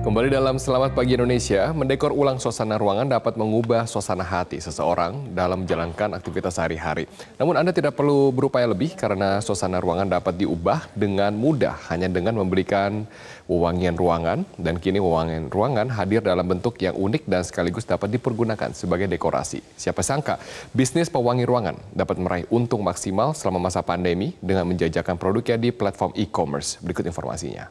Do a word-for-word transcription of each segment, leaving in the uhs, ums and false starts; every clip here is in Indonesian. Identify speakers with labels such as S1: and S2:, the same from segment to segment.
S1: Kembali dalam Selamat Pagi Indonesia, mendekor ulang suasana ruangan dapat mengubah suasana hati seseorang dalam menjalankan aktivitas sehari-hari. Namun Anda tidak perlu berupaya lebih karena suasana ruangan dapat diubah dengan mudah hanya dengan memberikan wewangian ruangan. Dan kini wewangian ruangan hadir dalam bentuk yang unik dan sekaligus dapat dipergunakan sebagai dekorasi. Siapa sangka bisnis pewangi ruangan dapat meraih untung maksimal selama masa pandemi dengan menjajakan produknya di platform e-commerce. Berikut informasinya.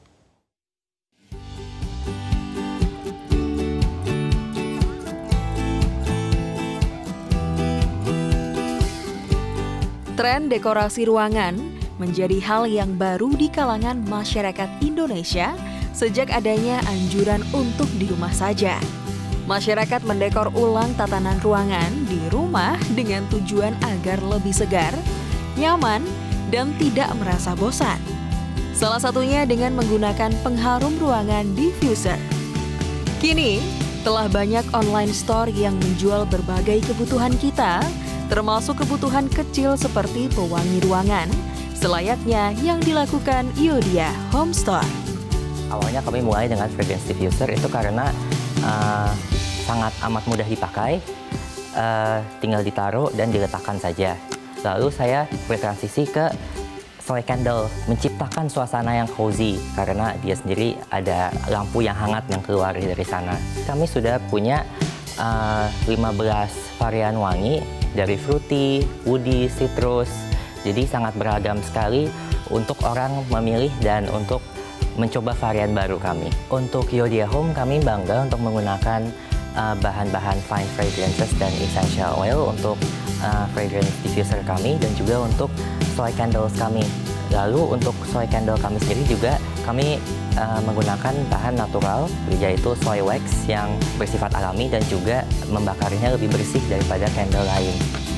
S2: Tren dekorasi ruangan menjadi hal yang baru di kalangan masyarakat Indonesia sejak adanya anjuran untuk di rumah saja. Masyarakat mendekor ulang tatanan ruangan di rumah dengan tujuan agar lebih segar, nyaman, dan tidak merasa bosan. Salah satunya dengan menggunakan pengharum ruangan diffuser. Kini, telah banyak online store yang menjual berbagai kebutuhan kita, termasuk kebutuhan kecil seperti pewangi ruangan, selayaknya yang dilakukan Yodia Home Store.
S3: Awalnya kami mulai dengan fragrance diffuser itu karena uh, sangat amat mudah dipakai, uh, tinggal ditaruh dan diletakkan saja. Lalu saya bertransisi ke soy candle, menciptakan suasana yang cozy karena dia sendiri ada lampu yang hangat yang keluar dari sana. Kami sudah punya uh, lima belas varian wangi, dari fruity, woody, citrus, jadi sangat beragam sekali untuk orang memilih dan untuk mencoba varian baru kami. Untuk Yodia Home kami bangga untuk menggunakan bahan-bahan uh, fine fragrances dan essential oil untuk uh, fragrance diffuser kami dan juga untuk soy candles kami. Lalu untuk soy candle kami sendiri juga kami uh, menggunakan bahan natural, yaitu soy wax yang bersifat alami dan juga membakarnya lebih bersih daripada candle lain.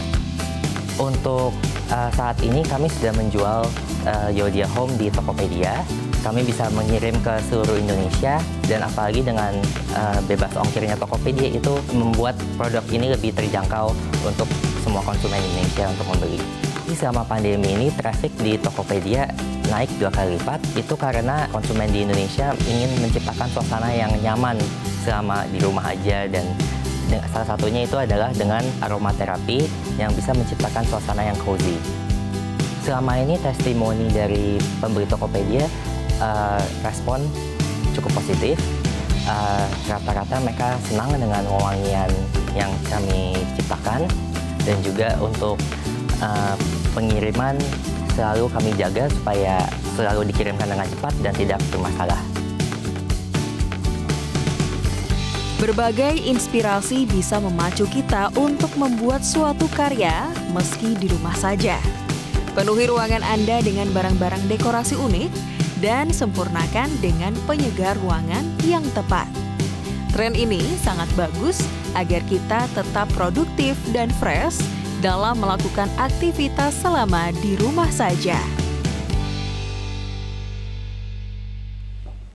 S3: Untuk uh, saat ini kami sudah menjual uh, Yodia Home di Tokopedia. Kami bisa mengirim ke seluruh Indonesia dan apalagi dengan uh, bebas ongkirnya Tokopedia itu membuat produk ini lebih terjangkau untuk semua konsumen Indonesia untuk membeli. Selama pandemi ini, traffic di Tokopedia naik dua kali lipat. Itu karena konsumen di Indonesia ingin menciptakan suasana yang nyaman selama di rumah aja. Dan salah satunya itu adalah dengan aromaterapi yang bisa menciptakan suasana yang cozy. Selama ini testimoni dari pembeli Tokopedia, uh, respon cukup positif. Rata-rata uh, mereka senang dengan wewangian yang kami ciptakan. Dan juga untuk Uh, pengiriman selalu kami jaga supaya selalu dikirimkan dengan cepat dan tidak bermasalah.
S2: Berbagai inspirasi bisa memacu kita untuk membuat suatu karya meski di rumah saja. Penuhi ruangan Anda dengan barang-barang dekorasi unik dan sempurnakan dengan penyegar ruangan yang tepat. Tren ini sangat bagus agar kita tetap produktif dan fresh dalam melakukan aktivitas selama di rumah saja.